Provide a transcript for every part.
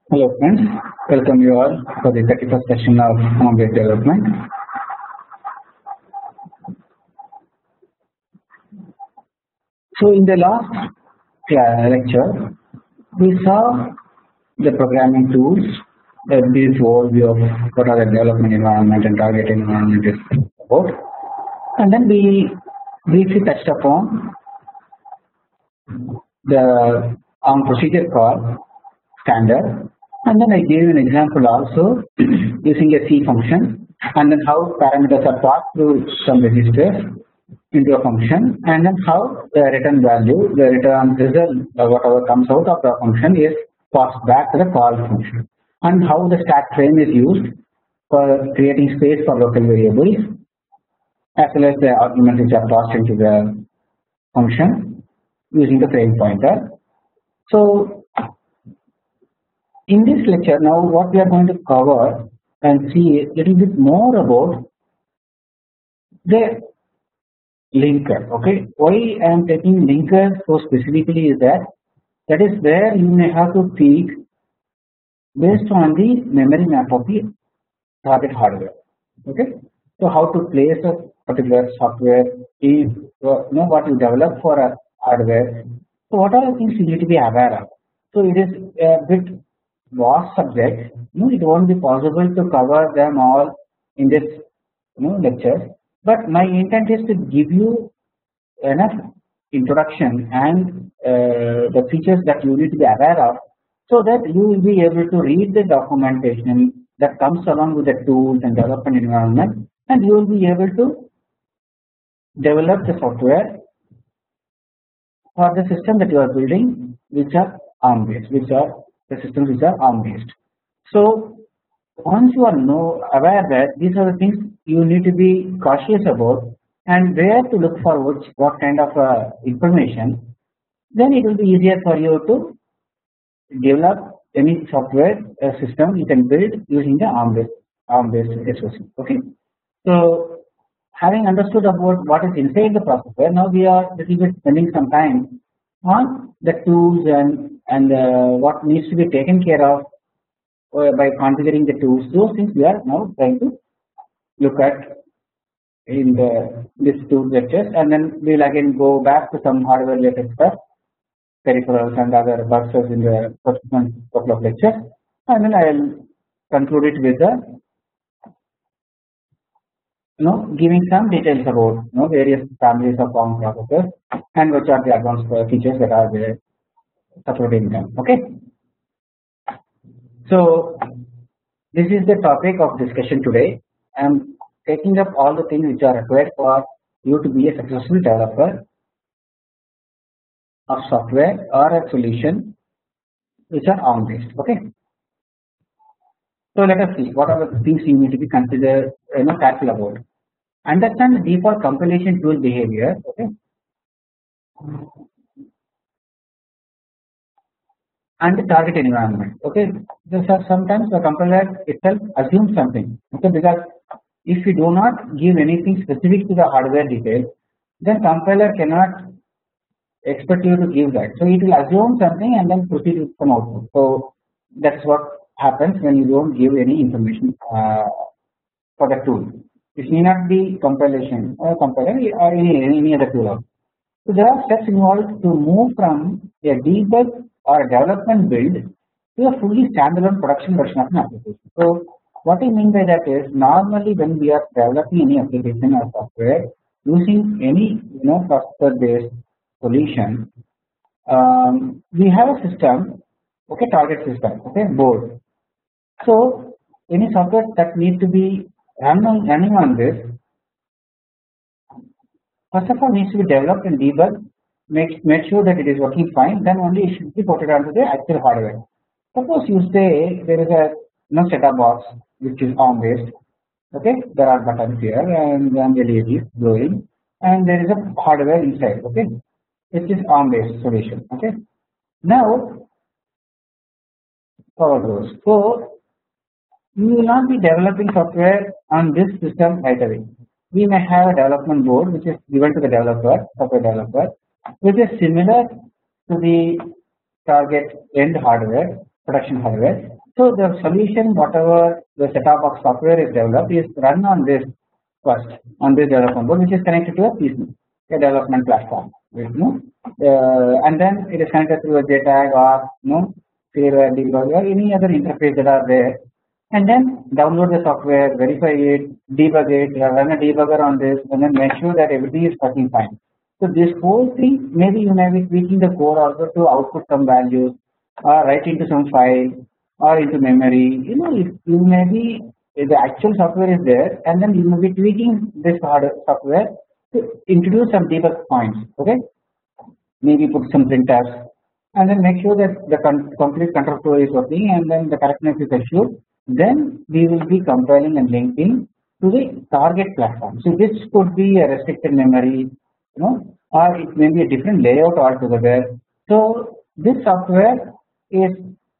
Hello friends, welcome you all for the 31st session of ARM-based development. So in the last lecture, we saw the programming tools, a brief overview of what are the development environment and target environment is about, and then we briefly touched upon the ARM procedure call standard, and then I gave an example also using a C function, and then how parameters are passed through some registers into a function, and then how the return value, the return result, whatever comes out of the function is passed back to the call function, and how the stack frame is used for creating space for local variables, as well as the arguments which are passed into the function using the frame pointer. So in this lecture now what we are going to cover and see a little bit more about the linker. Okay, why I am taking linker so specifically is that is where you may have to tweak based on the memory map of the target hardware. Okay, so how to place a particular software, if you know what you develop for a hardware, so what are the things you need to be aware of. So it is a bit vast subject. It won't be possible to cover them all in this lecture, but my intent is to give you enough introduction and the features that you need to be aware of, so that you will be able to read the documentation that comes along with the tools and development environment, and you will be able to develop the software for the system that you are building, which are ARM based, which are the systems which are ARM based. So once you are aware that these are the things you need to be cautious about and where to look for what kind of information, then it will be easier for you to develop any software system you can build using the ARM based SoC. Okay, so having understood about what is inside the processor, now we are little bit spending some time on the tools and what needs to be taken care of by configuring the tools. Those things we are now trying to look at in this two lectures, and then we will again go back to some hardware related stuff, peripherals and other buses in the subsequent couple of lectures, and then I will conclude it with the giving some details about various families of ARM processors and which are the advanced features that are there supporting them. Okay, so this is the topic of discussion today. I am taking up all the things which are required for you to be a successful developer of software or a solution which are ARM based. Okay, so let us see what are the things you need to be considered, careful about. Understand the default compilation tool behavior. Okay, and the target environment. Okay, sometimes the compiler itself assumes something. Okay, because if you do not give anything specific to the hardware detail, then compiler cannot expect you to give that. So it will assume something and then proceed with some output. So that's what happens when you don't give any information for the tool. It may not be compilation or compiler or any other tool. So there are steps involved to move from a debug or a development build to a fully standalone production version of an application. So what I mean by that is, normally when we are developing any application or software using any processor based solution, we have a system, okay, target system, okay, board. So any software that needs to be running on this, first of all needs to be developed and debugged, make sure that it is working fine, then only it should be ported onto the actual hardware. Suppose you say there is a set-top box which is ARM based. Okay, there are buttons here and then LEDs glowing, and there is a hardware inside. Okay, which is ARM based solution. Okay, now power goes. So you will not be developing software on this system right away. We may have a development board which is given to the developer, software developer, which is similar to the target end hardware, production hardware, So the solution, whatever the set-top box software is developed, is run on this first, on this development board, which is connected to a PC, a development platform. And then it is connected through a JTAG or serial debugger, any other interface that are there, and then download the software, verify it, debug it, run a debugger on this, and then make sure that everything is working fine. So this whole thing, maybe you may be tweaking the code also to output some values or write into some file or into memory. If you may be, if the actual software is there, and then you may be tweaking this hardware software to introduce some debug points. Okay, maybe put some printers, and then make sure that the complete control flow is working, and then the correctness is assured. Then we will be compiling and linking to the target platform. So this could be a restricted memory, or it may be a different layout altogether. So this software is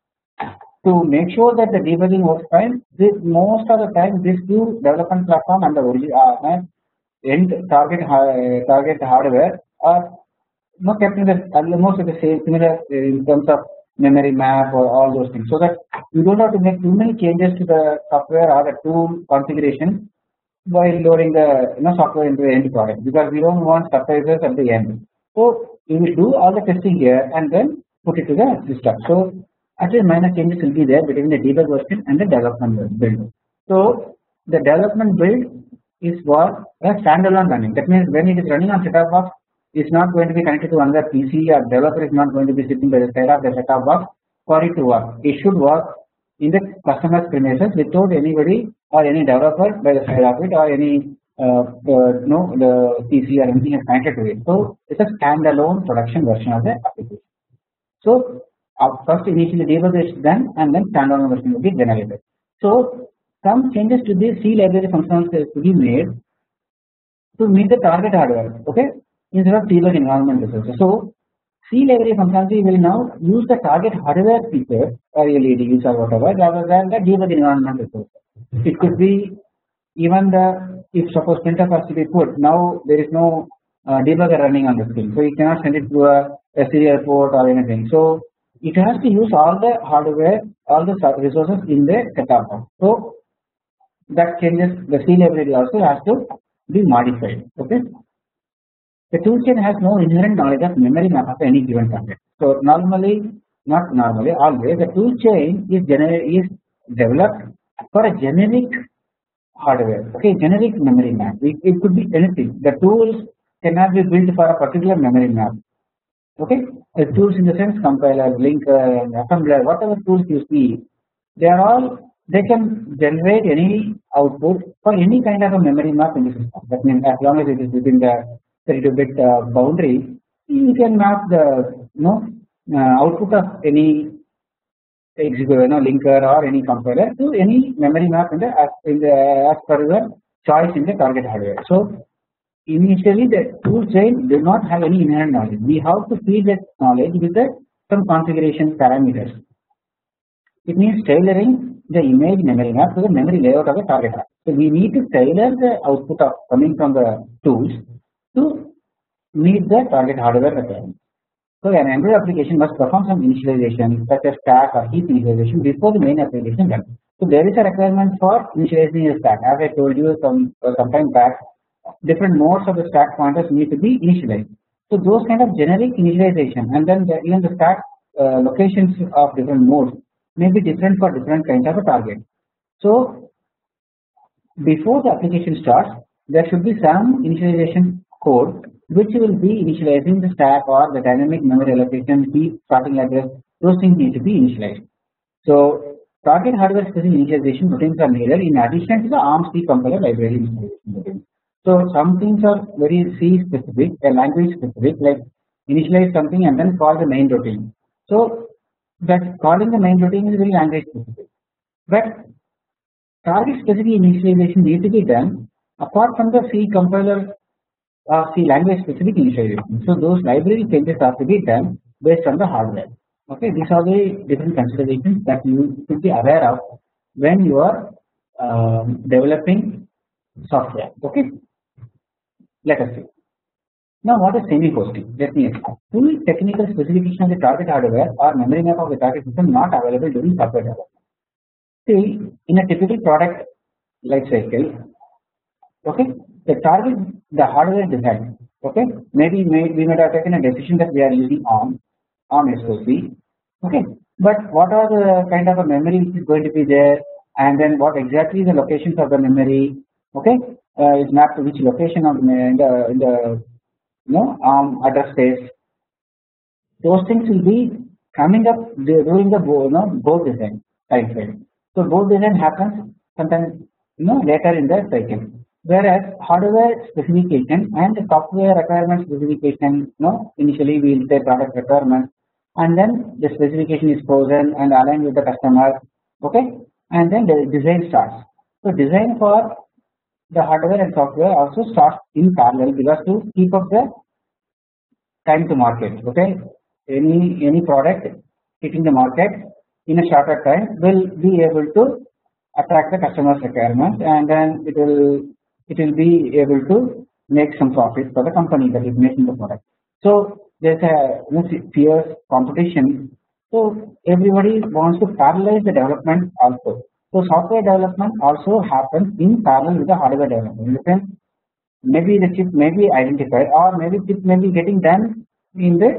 to make sure that the debugging works fine. Most of the time, this two development platform and the original end target hardware are kept in the almost the same similar in terms of memory map or all those things, so that you don't have to make too many changes to the software or the tool configuration while loading the software into the end product, because we don't want surprises at the end. So we will do all the testing here and then put it to the system. So actually minor changes will be there between the debug version and the development build. So the development build is what a standalone running. That means when it is running on set-top box, it's not going to be connected to another PC, or developer is not going to be sitting by the side of the set-top box for it to work. It should work in the customer's premises without anybody or any developer by the side of it, or any the PC or anything is connected to it. So it's a standalone production version of the application. So first initially debug is done, and then standalone version will be generated. So some changes to the C library functions to be made to meet the target hardware. Okay, instead of debug environment resources. So C library functionality will now use the target hardware feature or LEDs or whatever, rather than the debug environment resources. It could be even if suppose printf has to be put, now there is no debugger running on the screen, so you cannot send it to a serial port or anything. So it has to use all the hardware, all the resources in the set-top box. So that changes the C library also has to be modified. Okay. The toolchain has no inherent knowledge of memory map of any given target. So always the toolchain is developed for a generic hardware. Okay, generic memory map. It could be anything. The tools cannot be built for a particular memory map. Okay, the tools in the sense compiler, linker, assembler, whatever tools you see, they can generate any output for any kind of a memory map in the system. That means as long as it is within the 32-bit boundary, you can map the output of any linker or any compiler to any memory map as per the choice in the target hardware. So initially the tool chain does not have any inherent knowledge. We have to feed that knowledge with some configuration parameters. It means tailoring the image memory map to the memory layout of the target hardware. So we need to tailor the output of coming from the tools to meet the target hardware requirement. So an Android application must perform some initialization such as stack or heap initialization before the main application runs. So there is a requirement for initializing a stack. As I told you some time back, different modes of the stack pointers need to be initialized. So those kind of generic initialization, and then even the stack locations of different modes may be different for different kinds of a target. So before the application starts, there should be some initialization code which will be initializing the stack or the dynamic memory allocation, heap, starting address. Those things need to be initialized. So target hardware specific initialization routines are needed in addition to the ARM C compiler library initialization routines. So some things are very C specific, language specific, like initialize something and then call the main routine. So that calling the main routine is very language specific. But target specific initialization needs to be done apart from the C compiler or C language specific initialization. So those library changes have to be done based on the hardware. Okay, these are the different considerations that you should be aware of when you are developing software. Okay, let us see. Now, what is semi-hosting? Let me explain. Full technical specification of the target hardware or memory map of the target system not available during software development. See, in a typical product life cycle, okay, the target, the hardware design, okay, maybe we might have taken a decision that we are using ARM SoC, okay, but what are the kind of a memory which is going to be there, and then what exactly the locations of the memory, okay, is mapped to which location of the address space. Those things will be coming up during the board design time frame. So board design happens sometimes later in the cycle. Whereas hardware specification and software requirement specification, initially we will say product requirement, and then the specification is frozen and aligned with the customer, okay, and then the design starts. So design for the hardware and software also starts in parallel because to keep up the time to market, okay, any product hitting the market in a shorter time will be able to attract the customer's requirements, and then it will be able to make some profit for the company that is making the product. So there's a fierce competition. So everybody wants to parallelize the development also. So software development also happens in parallel with the hardware development. In the sense, maybe the chip may be identified, or maybe chip may be getting done in the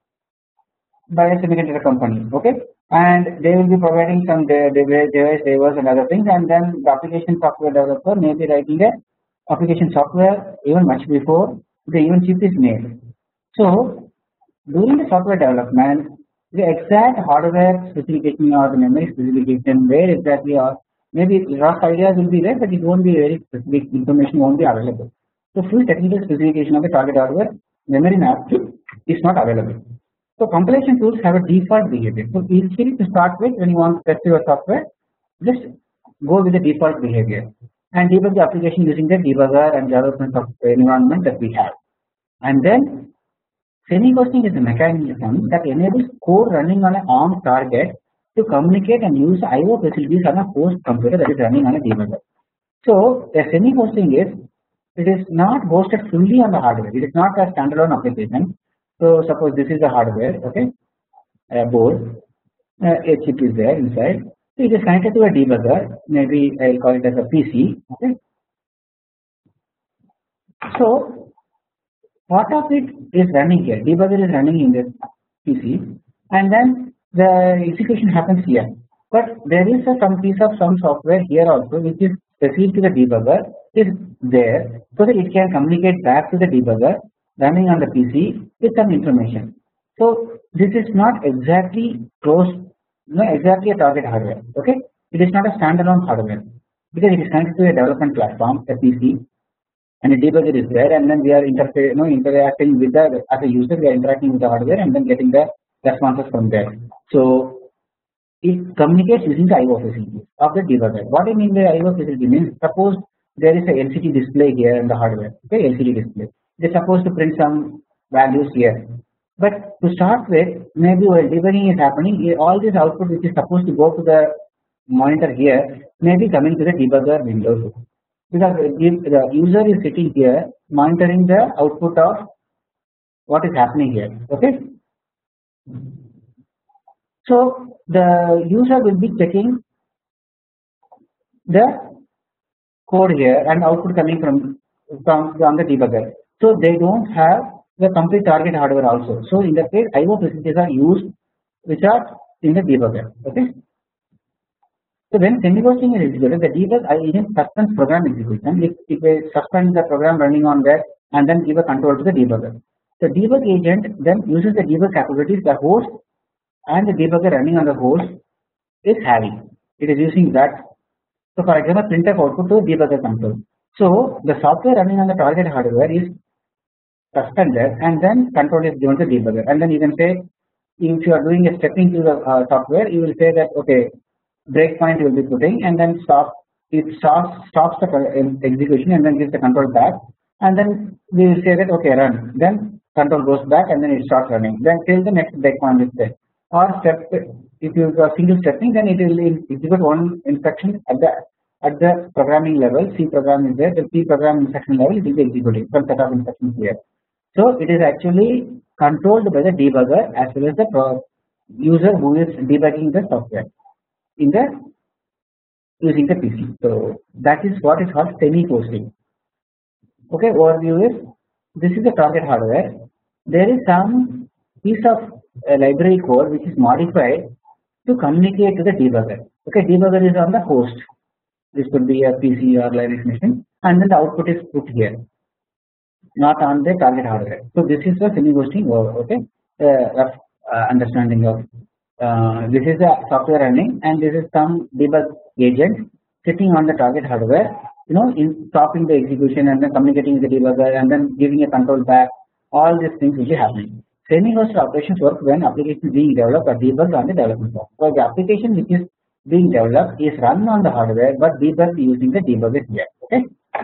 by a semiconductor company, okay, and they will be providing some device drivers and other things, and then the application software developer may be writing a application software even much before the even chip is made. So during the software development, the exact hardware specification or the memory specification, where exactly, or maybe rough ideas will be there, but it won't be very specific information won't be available. So full technical specification of the target hardware memory map is not available. So compilation tools have a default behavior. So easily to start with, when you want to test your software, just go with the default behavior and debug the application using the debugger and development of the environment that we have. And then semi-hosting is a mechanism that enables code running on an ARM target to communicate and use I/O facilities on a host computer that is running on a debugger. So a semi-hosting is, it is not hosted fully on the hardware. It is not a standalone application. So suppose this is the hardware, okay, a board, a chip is there inside. So it is connected to a debugger. Maybe I'll call it as a PC. Okay. So part of it is running here. Debugger is running in this PC, and then the execution happens here. But there is some piece of some software here also which is specific to the debugger is there, so that it can communicate back to the debugger running on the PC with some information. So this is not exactly close, exactly a target hardware. Okay, it is not a standalone hardware because it is connected to a development platform, a PC, and a debugger is there, and then we are interacting with the, as a user, we are interacting with the hardware and then getting the responses from there. So it communicates using the I/O facility of the debugger. What I mean by I/O facility means, suppose there is a LCD display here in the hardware. Okay, LCD display. It is supposed to print some values here. But to start with, maybe while debugging is happening, all this output which is supposed to go to the monitor here may be coming to the debugger window, because the user is sitting here monitoring the output of what is happening here. Okay. So the user will be checking the code here and output coming from the debugger. So they don't have the complete target hardware also. So in that case, I/O facilities are used which are in the debugger. Okay. So when semi-hosting is executed, the debug agent suspends program execution. If we suspend the program running on that and then give a control to the debugger. The debug agent then uses the debug capabilities the host and the debugger running on the host is having. It is using that. So for example, printf output to debugger control. So the software running on the target hardware is suspended, and then control is given to debugger. And then you can say, if you are doing a stepping to the software, you will say that okay, breakpoint you will be putting, and then it stops the execution and then gives the control back, and then we will say that okay, run. Then control goes back and then it starts running. Then till the next breakpoint is there. Or step, if you are single stepping, then it will execute one instruction at the programming level. C program is there. The C program instruction level, it will be executing some set of instructions here. So it is actually controlled by the debugger as well as the user who is debugging the software in the using the PC. So that is what is called semi-hosting. Okay, overview is this is the target hardware. There is some piece of library code which is modified to communicate to the debugger. Okay, debugger is on the host. This could be a PC or Linux machine, and then the output is put here, not on the target hardware. So this is the semi-hosting. Okay, rough understanding of this is the software running, and this is some debug agent sitting on the target hardware. In stopping the execution and then communicating with the debugger and then giving a control back. All these things will be happening. Semi-hosted operations work when application is being developed or debugged on the development box. So the application which is being developed is run on the hardware but debugged using the debugger here. Okay.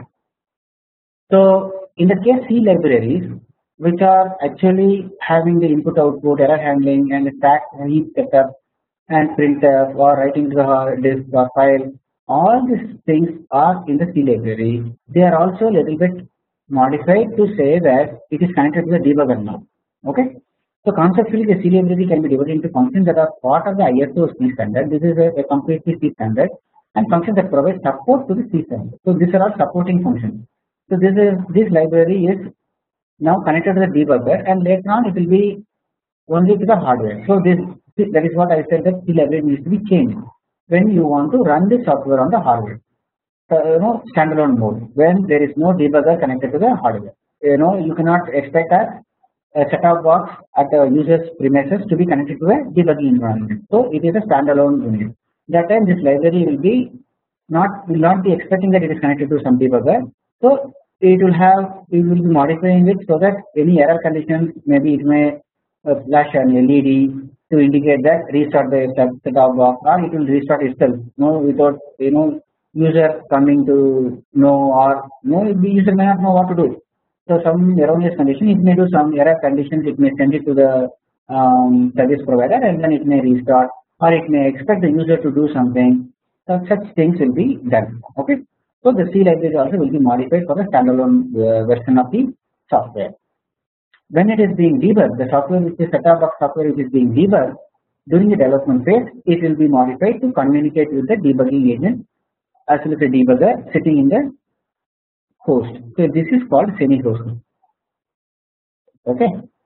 So in the case C libraries, which are actually having the input output, error handling, and the stack heap setup and printf or writing to the hard disk or file, all these things are in the C library. They are also a little bit modified to say that it is connected to the debugger now. Okay. So conceptually, the C library can be divided into functions that are part of the ISO C standard. This is a completely C standard, and functions that provide support to the C standard. So these are all supporting functions. So this library is now connected to the debugger, and later on it will be only to the hardware. So that is what I said, that C library needs to be changed when you want to run the software on the hardware. Standalone mode when there is no debugger connected to the hardware. You cannot expect a set-top box at the user's premises to be connected to a debugging environment. So it is a standalone unit. That time this library will not be expecting that it is connected to some debugger. So we will be modifying it so that any error conditions, maybe it may flash an LED to indicate that restart the set-top box, or it will restart itself. Without user coming to know, or the user may not know what to do. So some erroneous condition, it may do some error conditions, it may send it to the service provider, and then it may restart, or it may expect the user to do something. So such things will be done. Okay. So the C library also will be modified for the standalone version of the software. When it is being debugged, the software which is set-top box software which is being debugged during the development phase, it will be modified to communicate with the debugging agent as well as the debugger sitting in the host. So this is called semi-hosting. Okay.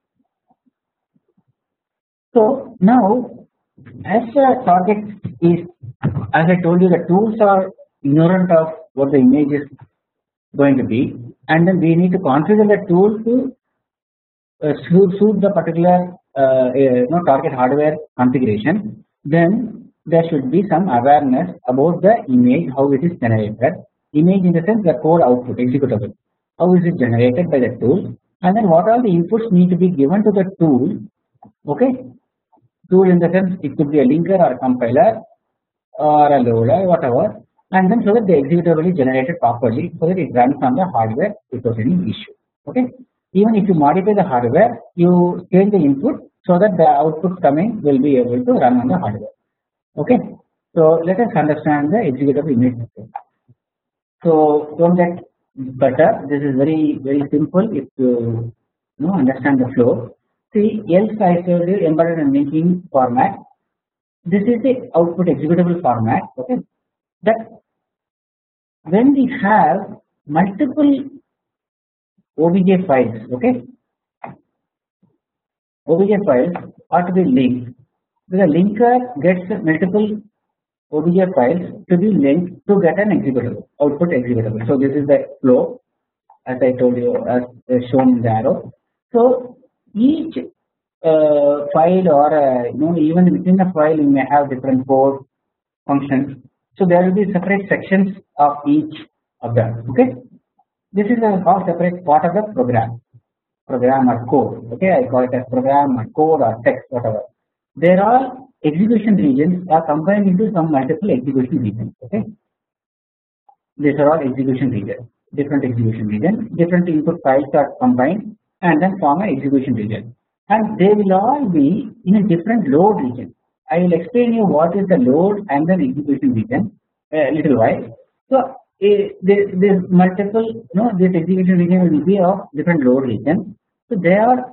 So now, as a target is, as I told you, the tools are ignorant of what the image is going to be, and then we need to configure the tool to suit the particular target hardware configuration. Then there should be some awareness about the image, how it is generated. Image in the sense the code output executable. How is it generated by the tool, and then what are the inputs need to be given to the tool. Okay, tool in the sense it could be a linker or a compiler or a loader, whatever, and then so that the executable is generated properly, so that it runs on the hardware without any issue. Okay, even if you modify the hardware, you change the input so that the output coming will be able to run on the hardware. Okay, so let us understand the executable image. So don't get better. This is very simple if you understand the flow. See, else I told you embedded and linking format. This is the output executable format. Okay, that when we have multiple OBJ files, okay, OBJ files are to be linked. The linker gets multiple OBJ files to be linked to get an executable, output executable. So this is the flow, as I told you, as shown in the arrow. So each file, or even within the file, you may have different code functions. So there will be separate sections of each of them. Okay, this is a separate part of the program or code. Okay, I call it as program or code or text, whatever. There are execution regions are combined into some multiple execution regions. Okay, these are all execution regions, different execution regions, different input files are combined and then form an execution region, and they will all be in a different load region. I will explain you what is the load and then execution region a little while. So this multiple, this execution region will be of different load region. So they are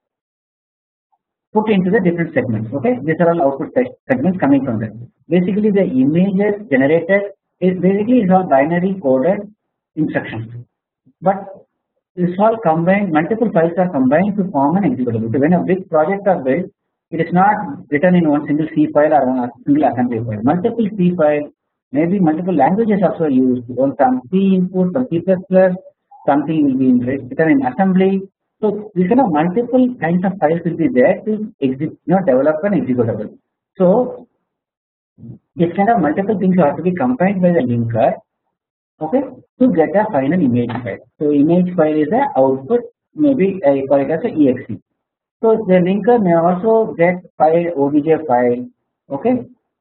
put into the different segments. Okay, these are all output segments coming from them. Basically, the images generated It basically is all binary coded instructions, but this all combined, multiple files are combined to form an executable. So when a big project are built, it is not written in one single C file or one single assembly file. Multiple C files, maybe multiple languages also used. Some C input, some C++, something will be written in assembly. So these kind of multiple kinds of files will be there to develop an executable. So this kind of multiple things have to be combined by the linker, okay, to get a final image file. So image file is the output, maybe I call it as a exe. So the linker may also get file obj file, okay,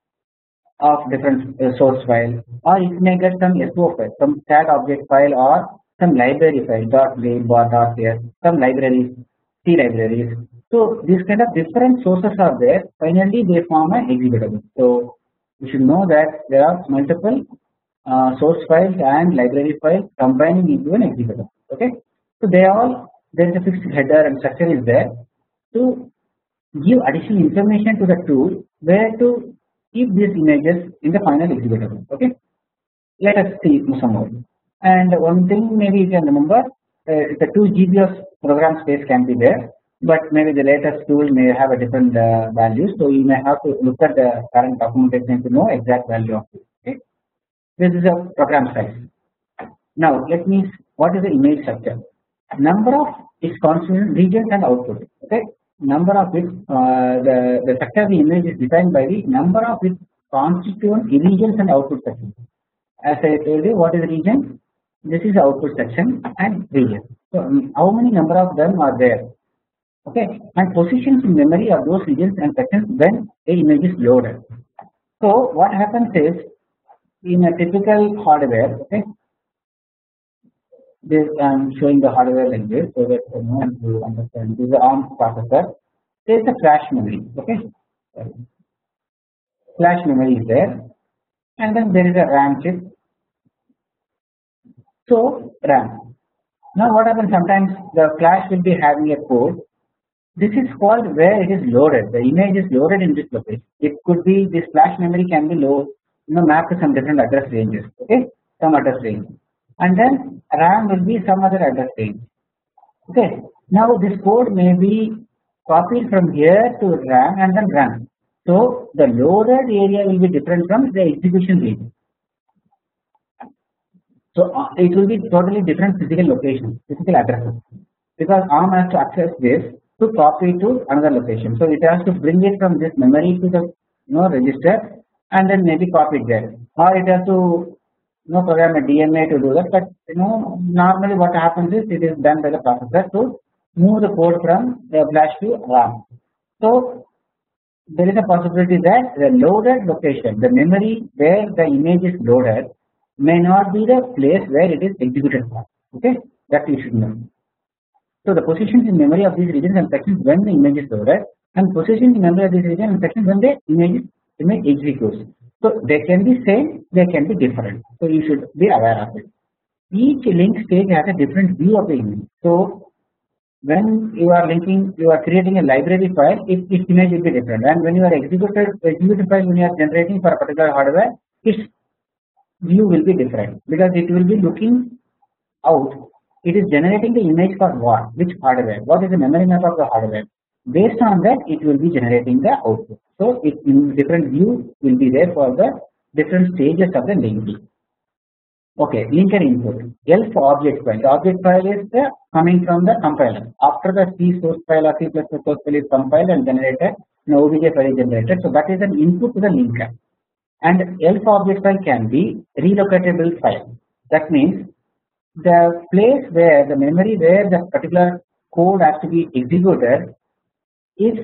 of different source file, or it may get some SO file, some stat object file, or some library file .lib or .s, some libraries, C libraries. So these kind of different sources are there. Finally, they form an executable. So you should know that there are multiple source files and library files combining into an executable. Okay, so there is a fixed header and structure is there to give additional information to the tool where to keep these images in the final executable. Okay, let us see some more. And one thing maybe you can remember, the 2 GB of program space can be there, but maybe the latest tool may have a different value. So you may have to look at the current documentation to know exact value of it. Okay, this is a program size. Now let me, what is the image structure? Number of its constituent regions and output. Okay, number of its the structure of the image is defined by the number of its constituent regions and output sections. As I told you, what is region? This is output section and region. So how many number of them are there? Okay, and positions in memory of those regions and sections when a image is loaded. So what happens is, in a typical hardware, okay, this I am showing the hardware like this so that you understand. This is the ARM processor. There is a flash memory. Okay, flash memory is there, and then there is a RAM chip. So RAM. Now what happens? Sometimes the flash will be having a code. This is called where it is loaded. The image is loaded in this location. It could be this flash memory can be mapped to some different address ranges. Okay, some address range, and then RAM will be some other address range. Okay. Now this code may be copied from here to RAM and then run. So the loaded area will be different from the execution region. So it will be totally different physical location, physical addresses, because ARM has to access this to copy to another location. So it has to bring it from this memory to the register and then maybe copy it there, or it has to program a DMA to do that. But normally what happens is it is done by the processor to move the code from the flash to RAM. So there is a possibility that the loaded location, the memory where the image is loaded, may not be the place where it is executed from. Okay, that you should know. So the positions in memory of these regions and sections when the image is loaded, and positions in memory of these regions and sections when the image executes. So they can be same, they can be different. So you should be aware of it. Each link stage has a different view of the image. So when you are linking, you are creating a library file, its image will be different. And when you are executed file, when you are generating for a particular hardware, its view will be different, because it will be looking out. It is generating the image for what? Which hardware? What is the memory map of the hardware? Based on that, it will be generating the output. So different view will be there for the different stages of the linking. Okay, linker input. ELF object file. The object file is coming from the compiler. After the C source file or C++ source file is compiled and generated, an OBJ file is generated. So that is an input to the linker. And ELF object file can be relocatable file. That means the place where the memory where the particular code has to be executed is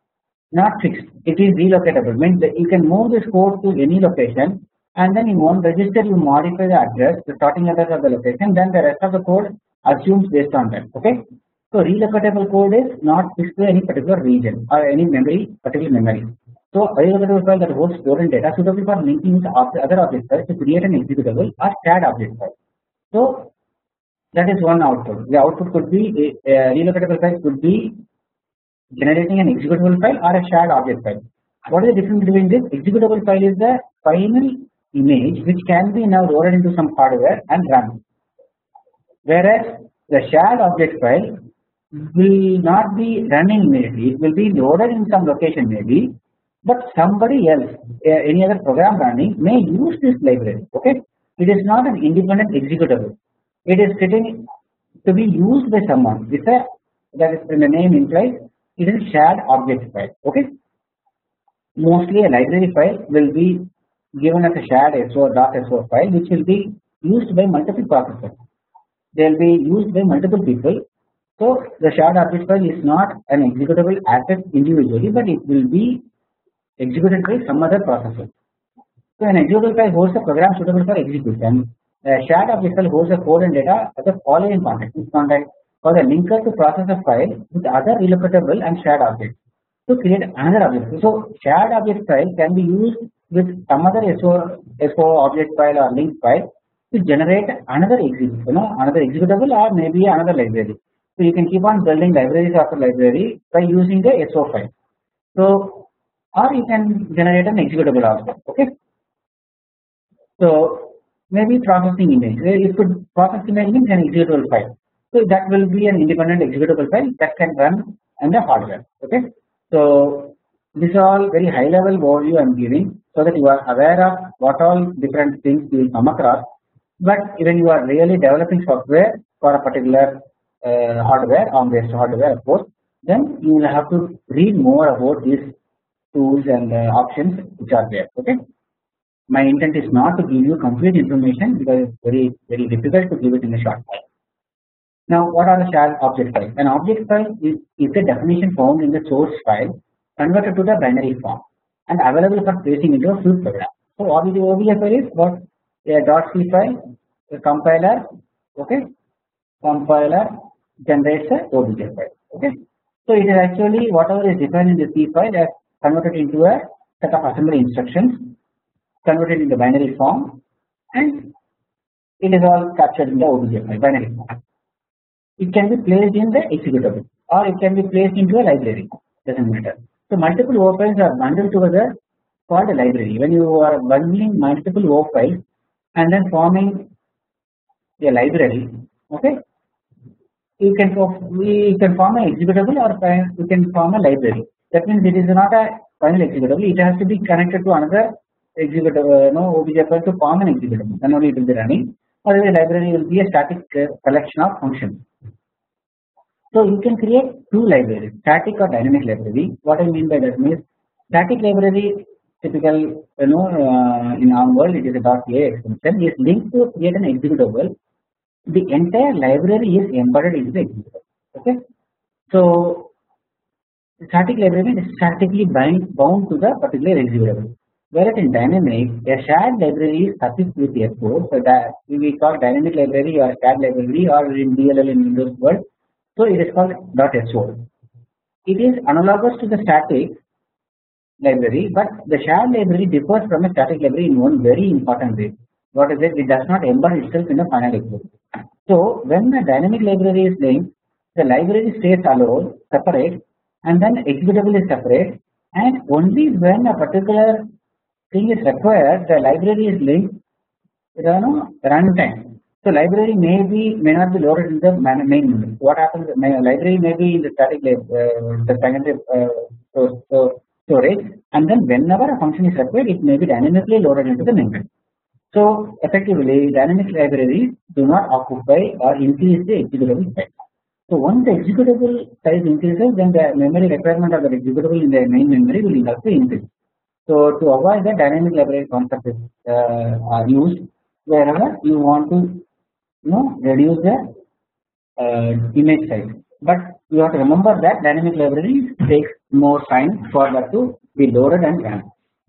not fixed. It is relocatable. Means that you can move this code to any location, and then in one register you modify the address, the starting address of the location, then the rest of the code assumes based on that. Okay. So relocatable code is not fixed to any particular region or any particular memory. So relocatable file that holds stored data suitable for linking with other object files to create an executable or shared object file. So that is one output. The output could be relocatable file could be generating an executable file or a shared object file. What is the difference between this? Executable file is the final image which can be now loaded into some hardware and run. Whereas the shared object file will not be running immediately. It will be loaded in some location maybe, but somebody else, any other program running may use this library. Okay, it is not an independent executable. It is sitting to be used by someone. It's a that is in the name implies it is a shared object file. Okay, mostly a library file will be given as a shared SO file, which will be used by multiple processors. They will be used by multiple people. So the shared object file is not an executable asset individually, but it will be executed by some other processor. So an executable file holds a program suitable for execution. A shared object file holds a code and data as a following context. This context for the linker to process a file with other relocatable and shared objects to create another object. So shared object file can be used with some other SO object file or link file to generate another another executable or maybe another library. So you can keep on building libraries after library by using the SO file. So or you can generate an executable also. Okay. So maybe processing image. You could process image means an executable file. So that will be an independent executable file that can run on the hardware. Okay. So this is all very high level overview I am giving so that you are aware of what all different things you will come across. But when you are really developing software for a particular hardware, ARM-based hardware, of course, then you will have to read more about these tools and options which are there. Okay. My intent is not to give you complete information because it's very difficult to give it in a short time. Now, what are the shared object files? An object file is a definition found in the source file converted to the binary form and available for placing into a full program. So, OBJ file is what a .c file, a compiler, okay, compiler generates a OBJ file, okay. So, it is actually whatever is defined in the C file as converted into a set of assembly instructions, converted into binary form, and it is all captured in the OBJ file, binary form. It can be placed in the executable or it can be placed into a library, doesn't matter. So multiple O files are bundled together called a library. When you are bundling multiple O files and then forming a library, okay, you can form an executable or you can form a library. That means it is not a final executable, it has to be connected to another executable, OBJ file to form an executable, then only it will be running, or the library will be a static collection of functions. So you can create two libraries, static or dynamic library. What I mean by that means static library, typical, in our world it is a .a extension, is linked to create an executable. The entire library is embedded into the executable. Okay, so static library is statically bound to the particular executable. Whereas in dynamic, a shared library is suffixed with a code. So that we call dynamic library or shared library, or in DLL in Windows world. So it is called .so. It is analogous to the static library, but the shared library differs from a static library in one very important way. What is it? It does not embed itself in the final executable. So when the dynamic library is linked, the library stays alone, separate, and then executable is separate, and only when a particular thing is required, the library is linked runtime. So library may not be loaded in the main memory. What happens? Library may be in the static the secondary storage, and then whenever a function is required, it may be dynamically loaded into the memory. So effectively, dynamic libraries do not occupy or increase the executable size. So once the executable size increases, then the memory requirement of the executable in the main memory will also increase. So to avoid that, dynamic library concept is used wherever you want to reduce the image size. But you have to remember that dynamic library takes more time for that to be loaded and run.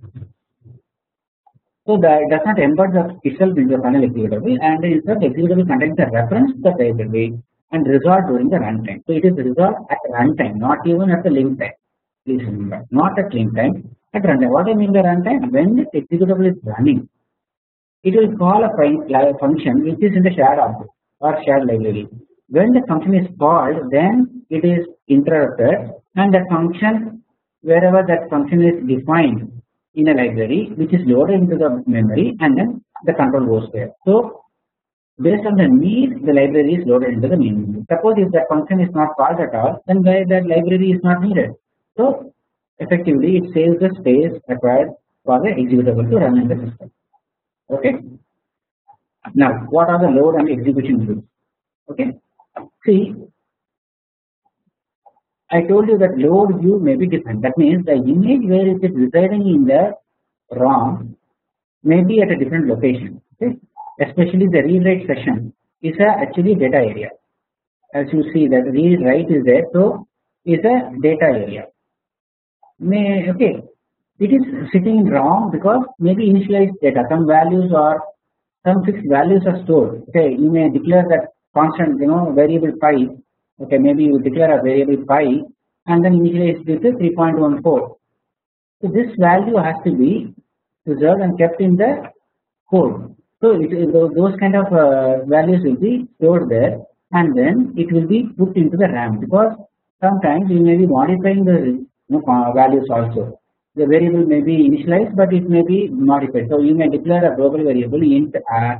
So that it does not embed itself into the final executable, and instead the executable contains a reference to the library and resolved during the runtime. So it is resolved at runtime, not even at the link time. Please remember, not at link time, at runtime. What I mean by runtime? When the executable is running, it will call a function which is in the shared object or shared library. When the function is called, then it is interrupted, and the function, wherever that function is defined, in a library which is loaded into the memory, and then the control goes there. So based on the need, the library is loaded into the main memory. Suppose if that function is not called at all, then that library is not needed. So effectively, it saves the space required for the executable to run in the system. Okay. Now, what are the load and execution rules? Okay. See, I told you that load view may be different. That means the image where it is residing in the ROM may be at a different location. Okay. Especially the read write session is actually data area. As you see that read write is there, so is a data area. Okay, it is sitting in ROM because maybe initialized data, some values or some fixed values are stored. Okay, you may declare that constant, variable pi. Okay, maybe you declare a variable pi and then initialize it to 3.14. So this value has to be preserved and kept in the code. So those kind of values will be stored there, and then it will be put into the RAM, because sometimes you may be modifying the values also. The variable may be initialized, but it may be modified. So you may declare a global variable int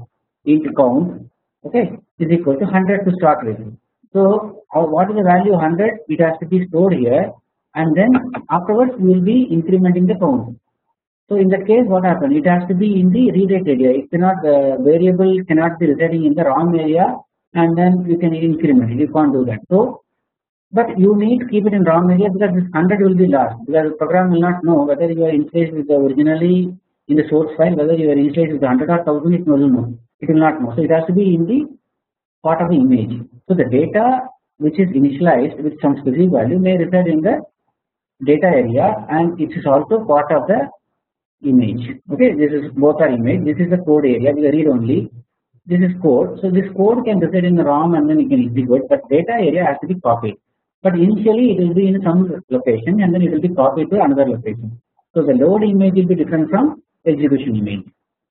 count, okay, is equal to 100 to start with. So what is the value 100? It has to be stored here, and then afterwards we will be incrementing the count. So in that case, what happens? It has to be in the read write area. It cannot, the variable cannot be residing in the ROM area, and then you can increment it. You can't do that. So, but you need to keep it in ROM area, because this 100 will be lost. Because the program will not know whether you are initialized with the originally in the source file, whether you are initialized with 100 or 1000. It will know. It will not know. So it has to be in the part of the image. So the data which is initialized with some specific value may reside in the data area, and it is also part of the image. Okay, this is both are image. This is the code area. We read only. This is code. So this code can reside in the ROM and then you can execute. But data area has to be copied. But initially it will be in some location and then it will be copied to another location. So the load image will be different from execution image.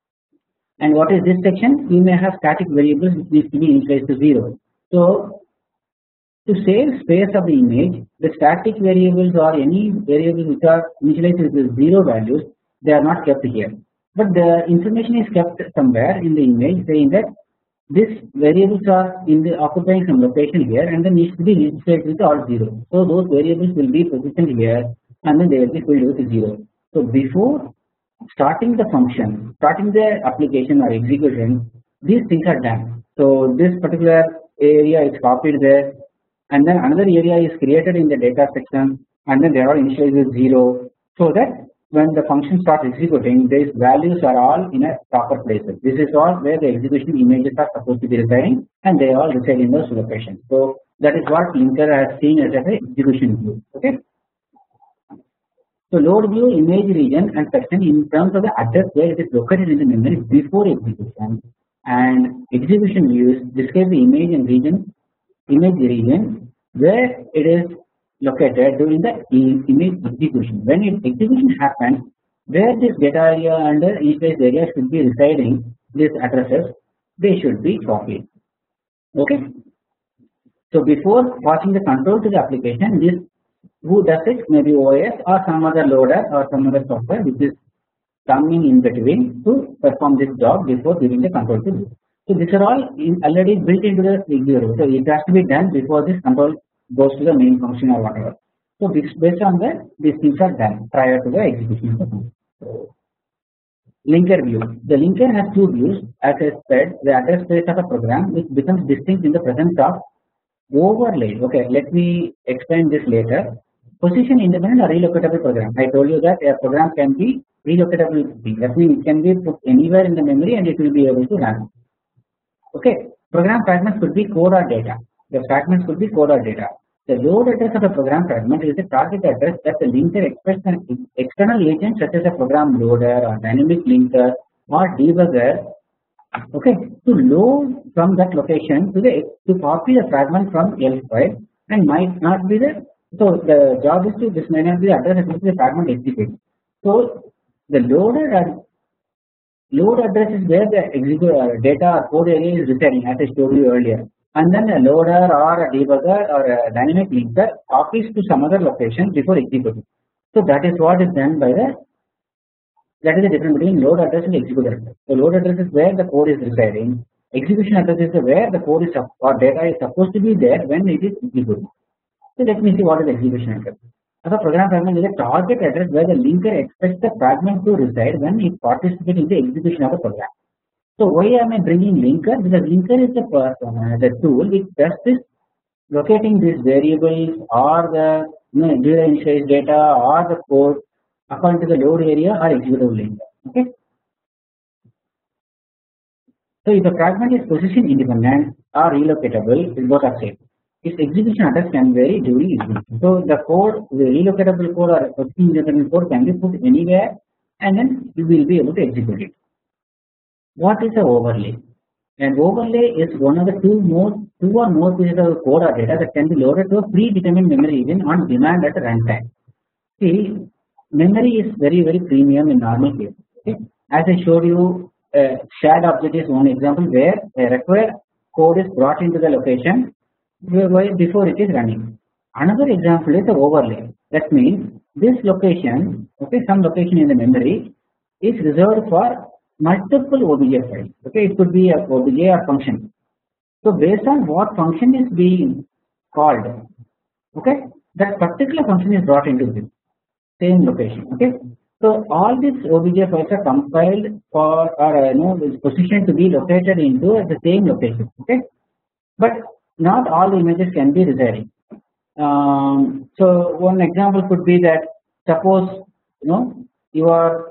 And what is this section? You may have static variables which needs to be initialized to 0. So to save space of the image, the static variables or any variables which are initialized with 0 values, they are not kept here, but the information is kept somewhere in the image saying that these variables are in the occupying some location here, and then needs to be initialized with all 0. So those variables will be positioned here, and then they will be filled with 0. So before starting the function, starting the application or execution, these things are done. So this particular area is copied there, and then another area is created in the data section, and then they are initialized with 0, so that when the function starts executing, these values are all in a proper places. This is all where the execution images are supposed to be residing, and they all reside in those locations. So that is what linker has seen as an execution view. Okay. So load view image region and section in terms of the address where it is located in the memory before execution, and execution views describe the image and image region where it is located during the image execution. When execution happens, where this data area and the initialized area should be residing, these addresses, they should be copied. Okay. So before passing the control to the application, this who does it, maybe OS or some other loader or some other software which is coming in between to perform this job before giving the control to you. So these are all already built into the executable. So it has to be done before this control goes to the main function or whatever. So based on that, these things are done prior to the execution of the function. So, linker view. The linker has two views. As I said, the address space of a program which becomes distinct in the presence of overlay. Okay, let me explain this later. Position independent or relocatable program. I told you that a program can be relocatable. That means it can be put anywhere in the memory and it will be able to run. Okay, program fragments could be code or data. The fragments could be code or data. The load address of a program fragment is the target address that the linker expects an external agent such as a program loader or dynamic linker or debugger, okay, to load from that location to copy the fragment from ELF file, and might not be the, so the job is to, this may not be the address at which the fragment executes. So the load address is where the data or code area is residing, as I showed you earlier. And then a loader or a debugger or a dynamic linker copies to some other location before executing. So that is what is done by the That is the difference between load address and execute address. So load address is where the code is residing. Execution address is where the code is or data is supposed to be there when it is executed. So let me see what is execution address. As a program fragment is a target address where the linker expects the fragment to reside when it participates in the execution of the program. So why am I bringing linker? Because linker is the tool which does this locating these variables or the initialized data or the code according to the load area or executable linker. Okay. So if the fragment is position independent or relocatable, both are same. Its execution address can vary during execution. So the code, the relocatable code or position independent code can be put anywhere and then you will be able to execute it. What is an overlay? An overlay is one of the two or more pieces of code or data that can be loaded to a predetermined memory region on demand at runtime. See, memory is very premium in normal case. Okay? As I showed you, shared object is one example where a required code is brought into the location before it is running. Another example is the overlay. That means this location, okay, some location in the memory is reserved for multiple OBJ files. Okay, it could be a OBJ or function. So based on what function is being called, okay, that particular function is brought into this same location. Okay, so all these OBJ files are compiled for or positioned to be located into the same location. Okay, but not all the images can be residing. So one example could be that suppose you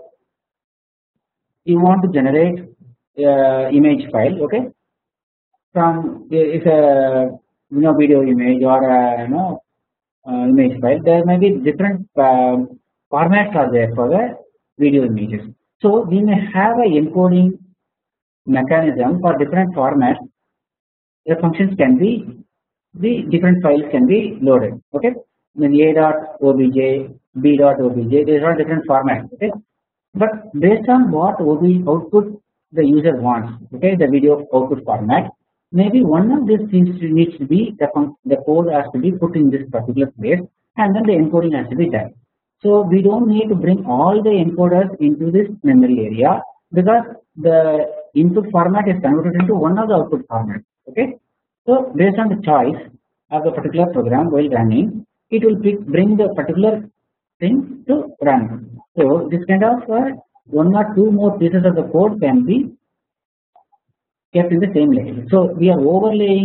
want to generate image file, okay, from if a video image or image file. There may be different formats are there for the video images. So we may have a encoding mechanism for different formats. The functions can be the different files can be loaded. Okay, then a.obj, b.obj. These are different formats. Okay, but based on what output the user wants, okay, the video output format, maybe one of these things needs to be the code has to be put in this particular place, and then the encoding has to be done. So we don't need to bring all the encoders into this memory area because the input format is converted into one of the output formats. Okay, so based on the choice of the particular program while running, it will bring the particular thing to run. So this kind of one or two more pieces of the code can be kept in the same layer. So we are overlaying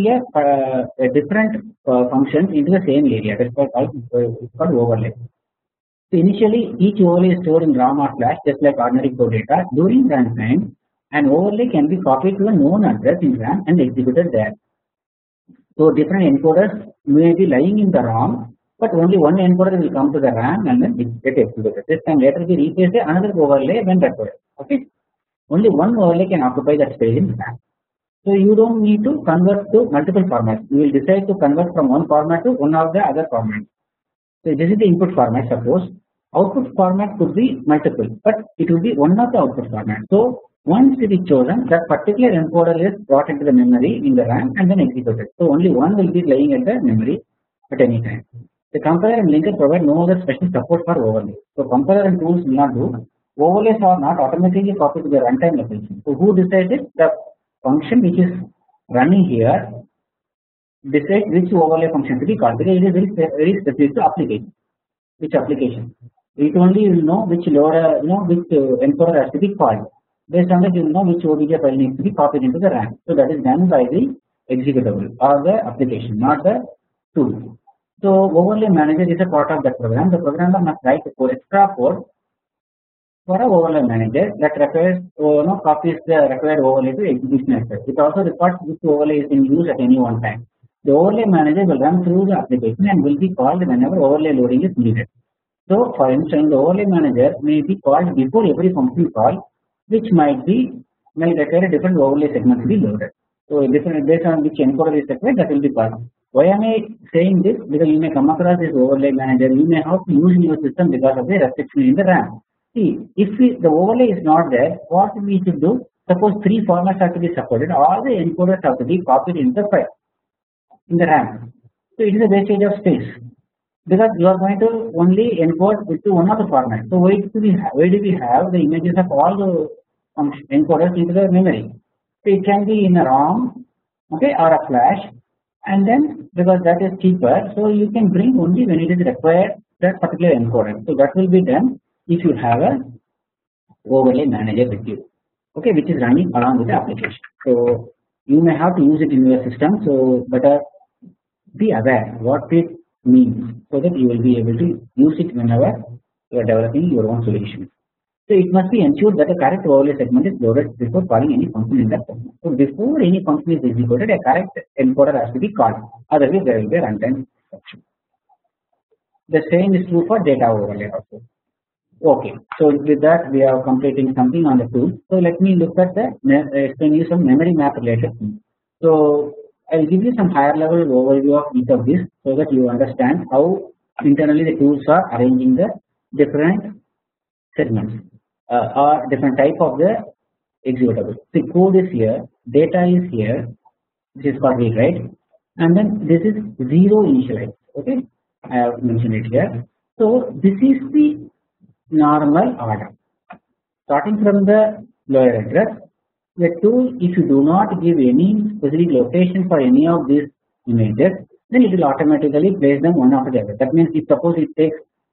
a different functions into the same area. That's called overlay. So initially, each overlay is stored in RAM or flash, just like ordinary code data. During runtime, an overlay can be copied to a known address in RAM and executed there. So different encoders may be lying in the ROM, but only one encoder will come to the RAM and then get executed. This can later be replaced by another overlay when required. Okay, only one overlay can occupy that space in RAM. So you don't need to convert to multiple formats. You will decide to convert from one format to one of the other formats. So this is the input format. Suppose output format could be multiple, but it will be one of the output format. So once it is chosen, that particular encoder is brought into the memory in the RAM and then executed. So only one will be lying at the memory at any time. The compiler and linker provide no other special support for overlay. So compiler and tools will not do. Overlays are not automatically copied to the runtime location. So who decided? The function which is running here decides which overlay function to be called, because it is very specific to application. Which application? It only will know which loader, which encoder has to be called. Based on that, you will know which OBJ file needs to be copied into the RAM. So that is done by the executable or the application, not the tool. So overlay manager is a part of that program. The programmer must write extra code for an overlay manager that requires copies the required overlay to execution address. It also records which overlay is in use at any one time. The overlay manager will run through the application and will be called whenever overlay loading is needed. So for instance, the overlay manager may be called before every function call, which may require a different overlay segment to be loaded. So different based on which encoder is required, that will be called. Why am I saying this? Because you may come across this overlay manager, you may have to use in your system because of the restriction in the RAM. See, if the overlay is not there, what we should do? Suppose three formats have to be supported, all the encoders have to be copied in the file in the RAM. So it is a wastage of space. because you are going to only encode it to one of the formats. So why do we have the images of all the encoders into the memory? So it can be in a ROM, okay, or a flash, and then because that is cheaper, so you can bring only when it is required that particular encoder. So that will be done if you have a overlay manager with you, okay, which is running along with the application. So you may have to use it in your system. So better be aware what it means so that you will be able to use it whenever you are developing your own solution. So it must be ensured that a correct overlay segment is loaded before calling any function in that segment. So before any function is executed, a correct encoder has to be called. Otherwise, there will be a runtime exception. The same is true for data overlay also. Okay, so with that we are completing something on the tool. So let me look at the explain you some memory map related things. So I will give you some higher level overview of each of these so that you understand how internally the tools are arranging the different segments or different type of the executable. The code is here, data is here, this is called read write, and then this is zero initialize. Okay, I have mentioned it here. So this is the normal order. Starting from the lower address, the tool, if you do not give any specific location for any of these images, then it will automatically place them one after the other. That means if suppose it takes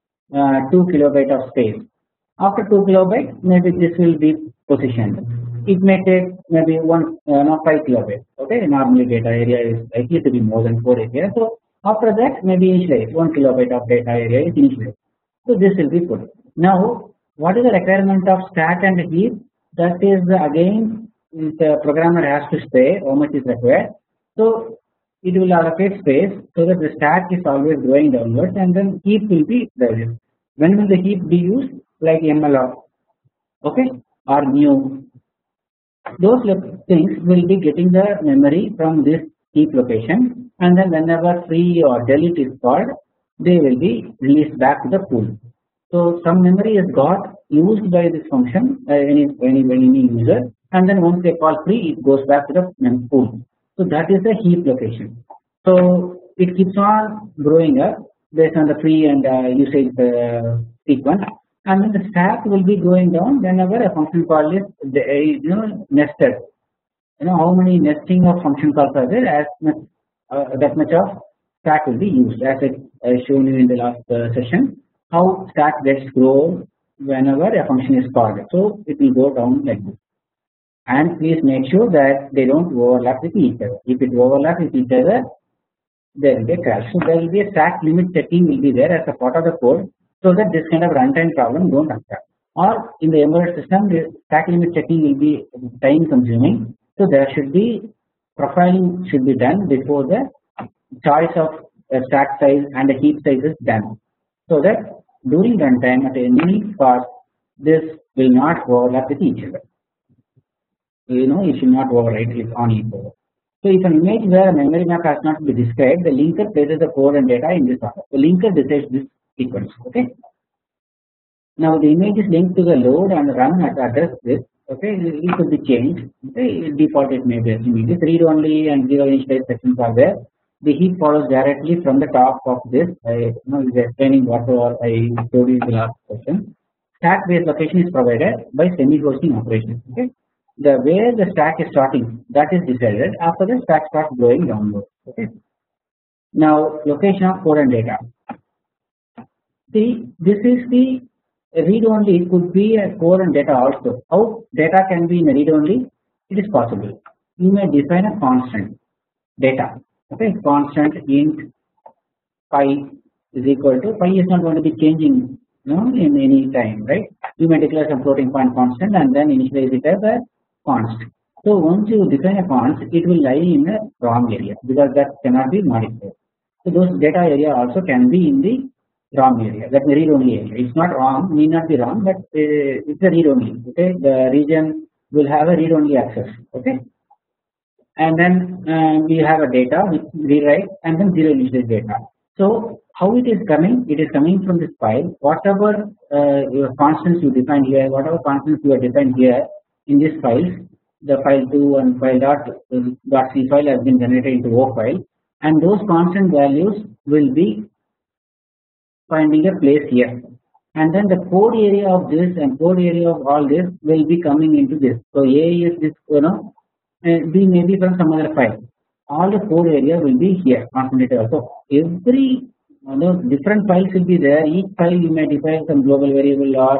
2 kilobyte of space, after 2 kilobyte, maybe this will be positioned. It may take maybe 5 kilobytes. Okay, normally data area is likely to be more than 4 area. So after that, maybe initialize 1 kilobyte of data area is initialized. So this will be put. Now, what is the requirement of stack and heap? That is again the programmer has to say how much is required. So it will allocate space so that the stack is always going downwards, and then heap will be there. When will the heap be used? Like MLOps, okay, or new. Those things will be getting the memory from this heap location, and then whenever free or delete is called, they will be released back to the pool. So some memory is got used by this function any user, and then once they call free, it goes back to the pool. So that is the heap location. So it keeps on growing up based on the free and usage sequence, and then the stack will be going down whenever a function call is nested. How many nesting of function calls are there, as much that much of stack will be used, as I shown you in the last session. How stack gets grown whenever a function is called. So it will go down like this. And please make sure that they don't overlap with each other. If it overlaps with each other, there will be a crash. So there will be a stack limit setting will be there as a part of the code, so that this kind of runtime problem don't occur. Or in the embedded system, the stack limit setting will be time consuming. So there should be profiling should be done before the choice of stack size and the heap size is done, so that during runtime at any cost, this will not overlap with each other. It should not overwrite it on each other. So if an image where a memory map has not been described, the linker places the code and data in this order. The linker decides this sequence. Okay. Now the image is linked to the load and run at address this. Okay, it could be changed. Okay, default it may be images. Read only and zero initialize sections are there. The heap follows directly from the top of this. I is explaining whatever I told you in the last session. Stack based location is provided by semi-hosting operations. Okay, the where the stack is starting, that is decided after the stack starts going downward. Okay. Now location of code and data. See, this is the read only. Could be a code and data also. How data can be in a read only? It is possible. You may define a constant data. Okay, constant int pi is equal to pi is not going to be changing in any time, right? You may declare some floating point constant and then initialize it as a const. So once you define a const, it will lie in the ROM area because that cannot be modified. So those data area also can be in the ROM area, that read only area. It's not ROM, need not be ROM, but it's a read only. Okay, the region will have a read only access. Okay. And then we have a data which rewrite and then zero initialize data. So how it is coming? It is coming from this file. Whatever your constants you define here, whatever constants you have defined here in this file, the file 2 and file .c file has been generated into O file, and those constant values will be finding a place here, and then the code area of this and code area of all this will be coming into this. So A is this, and B may be from some other file. All the code area will be here concentrated. So every different files will be there. Each file you may define some global variable or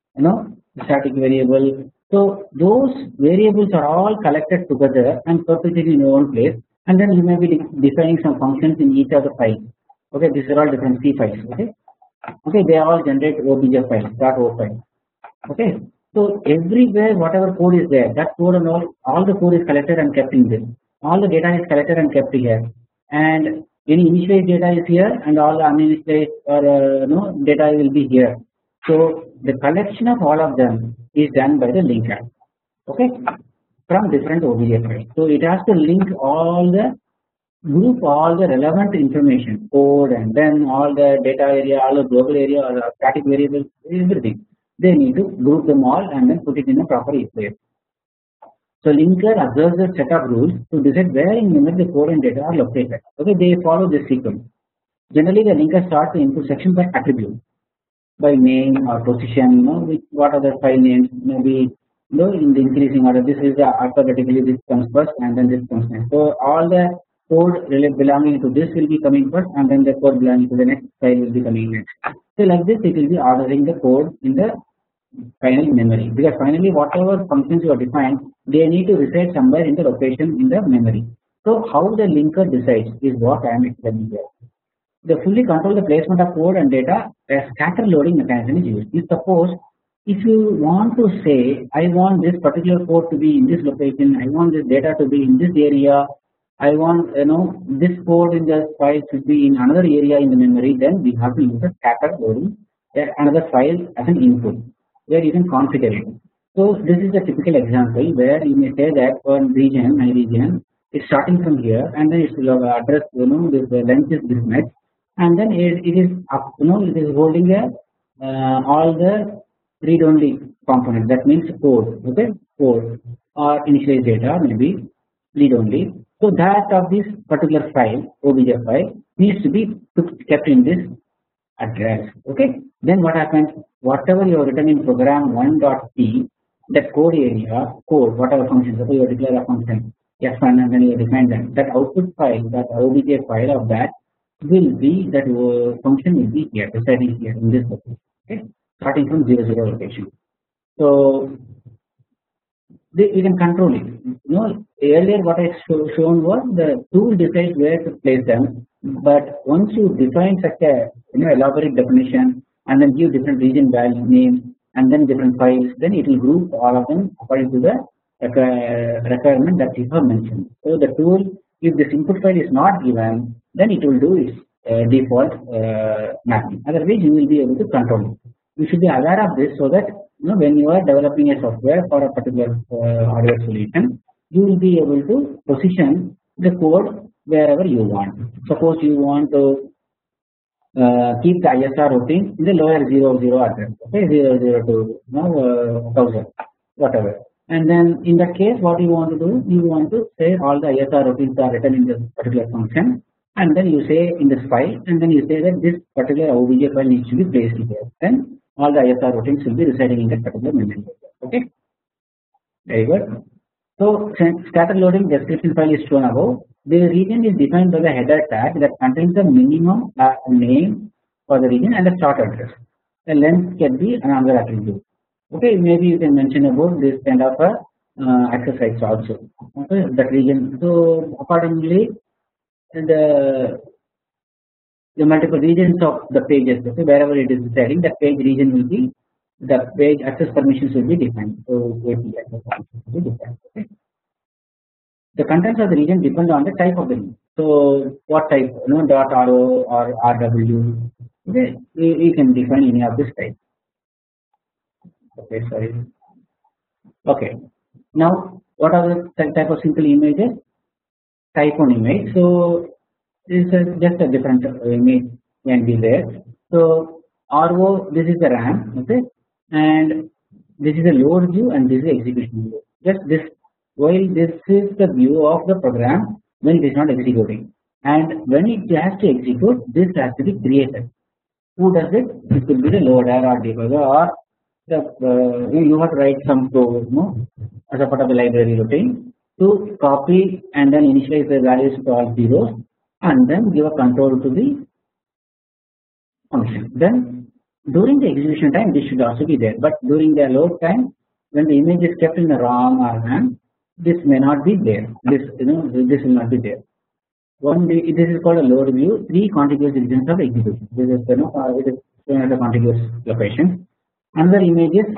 static variable. So those variables are all collected together and perpetuated in one place, and then you may be defining some functions in each of the files. Okay, these are all different C files. Okay, they all generate obj files, .o file. Okay, so everywhere whatever code is there, that code and all the code is collected and kept in this. All the data is collected and kept here, and any initialized data is here, and all the uninitialized or data will be here. So the collection of all of them is done by the linker. Okay, from different OBJ files. So it has to link all the group all the relevant information, code, and then all the data area, all the global area, or the static variables, everything. They need to group them all and then put it in a proper place. So linker observes a set of rules to decide where in memory the code and data are located. Okay, they follow this sequence. Generally, the linker starts the input section by attribute, by name or position. With what are the file names? Maybe in the increasing order. This is alphabetically, this comes first, and then this comes next. So all the code belonging to this will be coming first, and then the code belonging to the next file will be coming next. So like this, it will be ordering the code in the final memory, because finally whatever functions you are defined, they need to reside somewhere in the location in the memory. So how the linker decides is what I am explaining here. The fully control the placement of code and data, a scatter loading mechanism is used. If suppose if you want to say, I want this particular code to be in this location, I want this data to be in this area, I want this code in the file should be in another area in the memory, then we have to use a scatter loading another file as an input, where you can configure it. So this is a typical example where you may say that one region, my region, is starting from here, and then it will address, the length is this much, and then it is up, it is holding all the read-only component. That means code, okay, code or initialized data, maybe read-only. So that of this particular file, obj file, needs to be kept in this address. Okay. Then what happens? Whatever you have written in program 1.p, that code area, code, whatever functions, suppose you declare a function f1 and then you define that. That output file, that obj file of that will be, that function will be here, residing here in this location. Okay. Starting from 0, 0 location. So we can control it. Earlier what I shown was the tool decides where to place them, but once you define such a elaborate definition and then give different region value names and then different files, then it will group all of them according to the requirement that you have mentioned. So the tool, if this input file is not given, then it will do its default mapping. Otherwise, you will be able to control it. You should be aware of this so that when you are developing a software for a particular hardware solution, you will be able to position the code wherever you want. Suppose you want to keep the ISR routine in the lower 00 address, okay, 002, 1000, whatever. And then in that case, what you want to do, you want to say all the ISR routines are written in this particular function, and then you say in this file, and then you say that this particular OBJ file needs to be placed here. Then all the ISR routines will be residing in that particular memory. Okay, very good. So scatter loading description file is shown above. The region is defined by the header tag that contains the minimum name for the region and the start address. The length can be another attribute. Okay, maybe you can mention about this kind of exercise also. Okay, that region. So accordingly, the multiple regions of the pages, okay, wherever it is residing, that page region will be, the page access permissions will be defined. So API access will be defined. Okay. The contents of the region depend on the type of the region. So what type? .ro or RW. Okay, we can define any of this type. Okay, sorry. Okay. Now, what are the type of simple images? Type on image. So this is just a different image can be there. So RO, this is the RAM, okay, and this is a load view and this is the execution view. Just this, while this is the view of the program when it is not executing, and when it has to execute, this has to be created. who does it? It could be the loader or debugger or the you have to write some code, as a part of the library routine to copy and then initialize the values to all zeros and then give a control to the function. Then during the execution time this should also be there, but during the load time when the image is kept in the ROM or RAM, this may not be there. This this will not be there. This is called a load view. 3 contiguous regions of execution. This is it is shown at a contiguous location. Another image is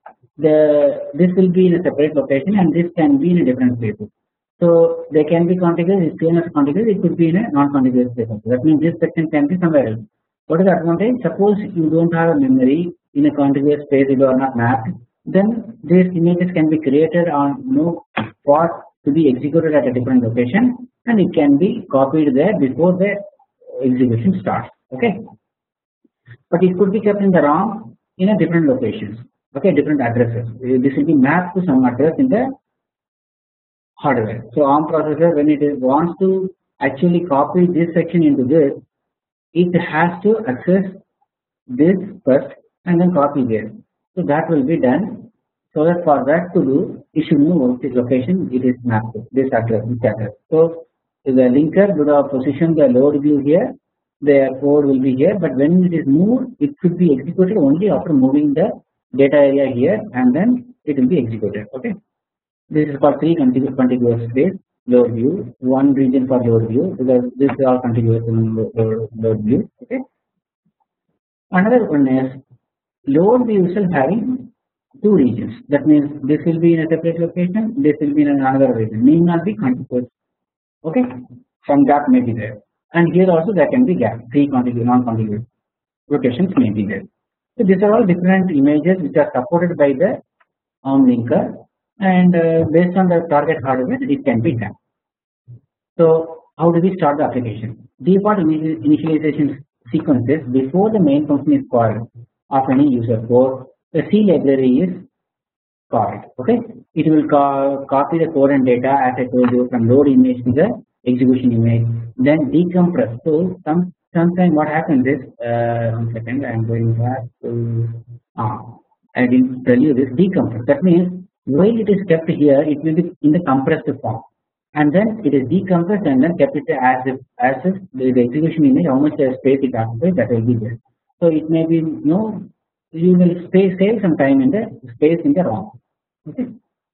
this will be in a separate location and this can be in a different place. So they can be contiguous. It's same as contiguous. It could be in a non-contiguous place. That means this section can be somewhere else. What is the advantage? Suppose you don't have a memory in a contiguous space, you are not mapped, then these images can be created on for to be executed at a different location and it can be copied there before the execution starts. Okay, but it could be kept in the ROM in a different locations. Okay, different addresses. This will be mapped to some address in the hardware. So ARM processor, when it wants to actually copy this section into this, it has to access this first and then copy there. So that will be done. So that for that to do, it should know this location it is mapped to, this address, this address. So the linker would have positioned the load view here, the code will be here, but when it is moved, it should be executed only after moving the data area here and then it will be executed. Okay, this is called 3 contiguous space load view, 1 region for load view because this is all contiguous in load view. Okay, another one is load view itself having 2 regions. That means this will be in a separate location, this will be in another region, need not be contiguous. Okay, some gap may be there, and here also there can be gap. 3 contiguous, non-contiguous locations may be there. So these are all different images which are supported by the ARM linker, and based on the target hardware it can be done. So how do we start the application? Default initialization sequences before the main function is called of any user code. The C library is called. Okay, it will copy the code and data as I told you from load image to the execution image, then decompress. So sometimes what happens is 1 second, I am going back to I didn't tell you this decompress. That means while it is kept here, it will be in the compressed form, and then it is decompressed and then kept it as if the execution image, how much space it occupies, that will be there. So it may be you will save some time in the space in the ROM. Okay,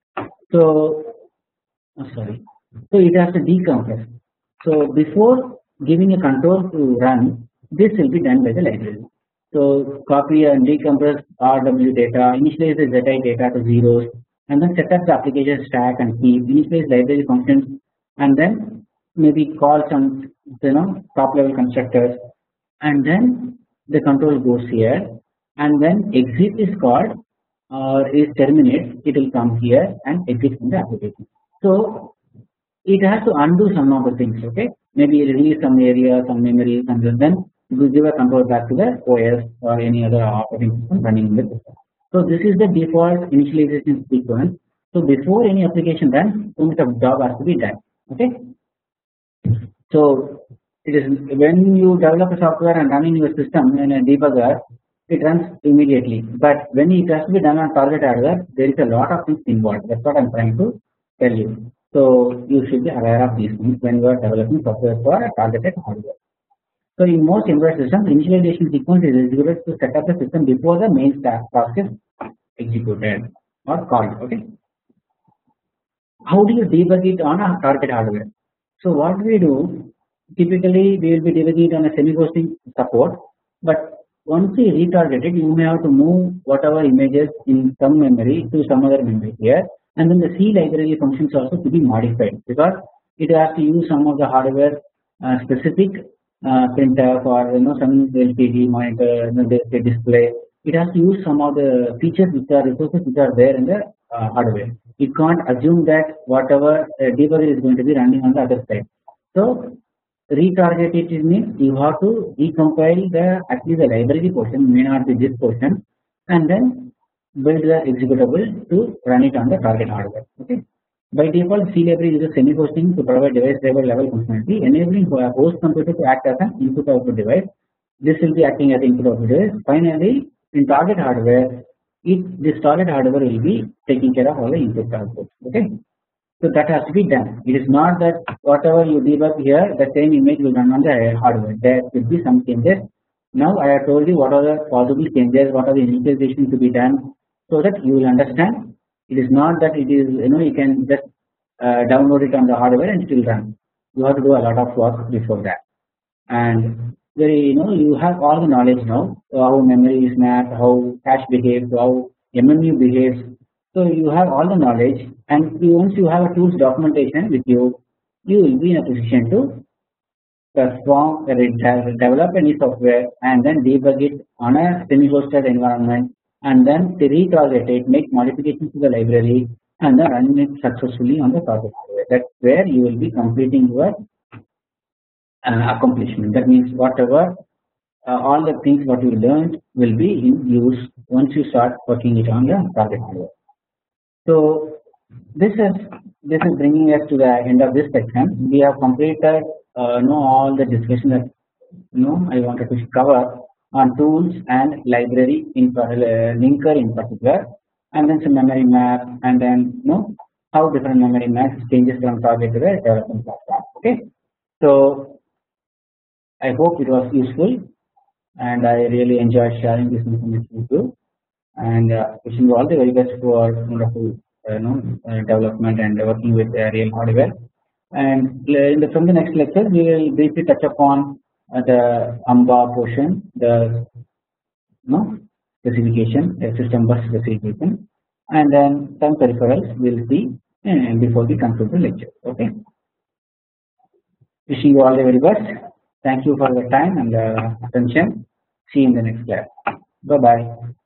so sorry. So it has to decompress. So before giving a control to run, this will be done by the library. So copy and decompress RW data, initialize the ZI data to zeros, and then set up the application stack and keep, initialize library functions, and then maybe call some top level constructors, and then the control goes here, and when exit is called or is terminates, it will come here and exit from the application. So it has to undo some of the things. Okay, maybe release some area, some memories, and then we give a control back to the OS or any other operating system running in the system. So this is the default initialization sequence. So before any application runs, so much of job has to be done. Okay, so it is when you develop a software and running your system in a debugger, it runs immediately. But when it has to be done on target hardware, there is a lot of things involved. That's what I'm trying to tell you. So you should be aware of these things when you are developing software for a targeted hardware. So in most embedded systems, initialization sequence is executed to set up the system before the main process executed or called. Okay. How do you debug it on a target hardware? So what we do, typically we will be debugging it on a semi-hosting support, but once we retarget it, you may have to move whatever images in some memory to some other memory here, and then the C library functions also to be modified because it has to use some of the hardware specific printf or some LCD monitor, the display. It has to use some of the features resources which are there in the hardware. It can't assume that whatever debugger is going to be running on the other side. So retarget it means you have to decompile at least the library portion, may not be this portion, and then build the executable to run it on the target hardware. Okay. By default, C library uses semi-hosting to provide device driver level functionality, enabling a host computer to act as an input-output device. this will be acting as input of this. Finally, in target hardware, this target hardware will be taking care of all the input outputs. Okay, so that has to be done. It is not that whatever you debug here, the same image will run on the hardware. There will be some changes. Now I have told you what are the possible changes, what are the initializations to be done, so that you will understand. It is not that it is you can just download it on the hardware and it will run. You have to do a lot of work before that. And you have all the knowledge now, how memory is mapped, how cache behaves, how MMU behaves. So you have all the knowledge, and once you have a tools documentation with you, you will be in a position to perform, develop any software, and then debug it on a semi-hosted environment, and then retarget it, make modifications to the library, and then run it successfully on the target hardware. That's where you will be completing your accomplishment. That means whatever all the things what you learned will be in use once you start working it on the target hardware. So this is bringing us to the end of this section. We have completed all the discussion that I wanted to cover on tools and library in linker in particular, and then some memory map, and then how different memory maps changes from target to the development platform. Okay, so I hope it was useful, and I really enjoyed sharing this information with you. And wishing you all the very best for wonderful development and working with real hardware. And from the next lecture, we will briefly touch upon the AMBA portion, the specification, system bus specification, and then some peripherals we'll see before we conclude the lecture. Okay. Wishing you all the very best. Thank you for your time and attention. See you in the next class. Bye bye.